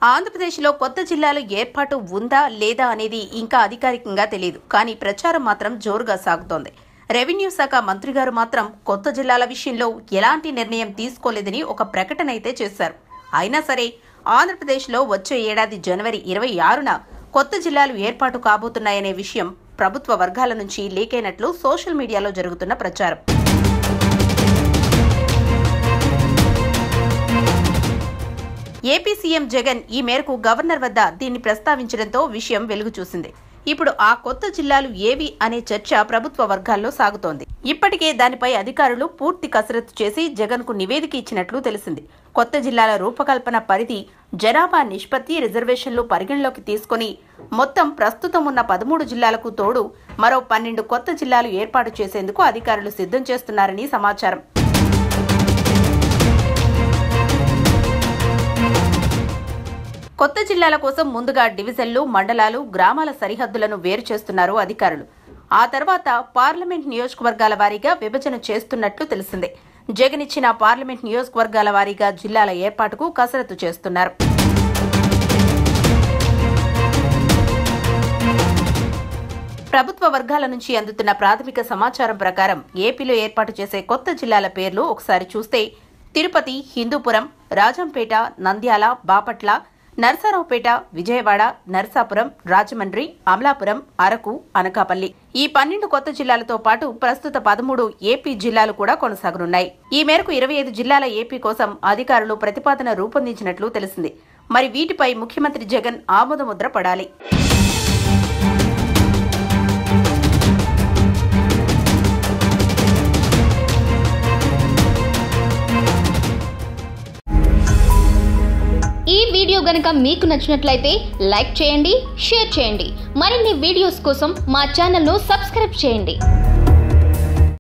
ఆంధ్రప్రదేశ్లో కొత్త జిల్లాల ఏర్పాటు ఉందా లేదా అనేది ఇంకా అధికారికంగా తెలియదు. కానీ ప్రచారం మాత్రం జోరుగా సాగుతోంది. రెవెన్యూ శాఖ మంత్రి గారు మాత్రం కొత్త జిల్లాల విషయంలో ఎలాంటి నిర్ణయం తీసుకోలేదని ఒక ప్రకటన అయితే చేశారు. అయినా సరే ఆంధ్రప్రదేశ్లో వచ్చే ఏడాది జనవరి 26న కొత్త జిల్లాలు ఏర్పాటు కాబోతున్నాయనే విషయం ప్రభుత్వ వర్గాల నుంచి లీక్ అయినట్లు సోషల్ మీడియాలో జరుగుతున్న ప్రచారం. ఏపీ సీఎం జగన్ ఈ మేరకు గవర్నర్ వద్ద దీన్ని ప్రస్తావించడంతో విషయం వెలుగు చూసింది. ఇప్పుడు ఆ కొత్త జిల్లాలు ఏవి అనే చర్చ ప్రభుత్వ వర్గాల్లో సాగుతోంది. ఇప్పటికే దానిపై అధికారులు పూర్తి కసరత్తు చేసి జగన్ కు నివేదిక ఇచ్చినట్లు తెలిసింది. కొత్త జిల్లాల రూపకల్పన పరిధి, జనాభా నిష్పత్తి, రిజర్వేషన్లు పరిగణలోకి తీసుకుని మొత్తం ప్రస్తుతం ఉన్న 13 జిల్లాలకు తోడు మరో 12 కొత్త జిల్లాలు ఏర్పాటు చేసేందుకు అధికారులు సిద్ధం చేస్తున్నారని సమాచారం. కొత్త జిల్లాల కోసం ముందుగా డివిజన్లు, మండలాలు, గ్రామాల సరిహద్దులను వేరు చేస్తున్నారు అధికారులు. ఆ తర్వాత పార్లమెంట్ నియోజకవర్గాల వారీగా విభజన చేస్తున్నట్లు తెలిసిందే. జగన్ ఇచ్చిన పార్లమెంట్ నియోజకవర్గాల వారీగా జిల్లాల ఏర్పాటుకు కసరత్తు చేస్తున్నారు. ప్రభుత్వ వర్గాల నుంచి అందుతున్న ప్రాథమిక సమాచారం ప్రకారం ఏపీలో ఏర్పాటు చేసే కొత్త జిల్లాల పేర్లు ఒకసారి చూస్తే తిరుపతి, హిందూపురం, రాజంపేట, నంద్యాల, బాపట్ల, నరసరావుపేట, విజయవాడ, నరసాపురం, రాజమండ్రి, అమలాపురం, అరకు, అనకాపల్లి ఈ 12 కొత్త జిల్లాలతో పాటు ప్రస్తుత 13 ఏపీ జిల్లాలు కూడా కొనసాగనున్నాయి. ఈ మేరకు 25 జిల్లాల ఏపీ కోసం అధికారులు ప్రతిపాదన రూపొందించినట్లు తెలిసింది. మరి వీటిపై ముఖ్యమంత్రి జగన్ ఆమోదముద్ర పడాలి. ఈ వీడియో గనుక మీకు నచ్చినట్లయితే లైక్ చేయండి, షేర్ చేయండి. మరిన్ని వీడియోస్ కోసం మా ఛానల్ను సబ్స్క్రైబ్ చేయండి.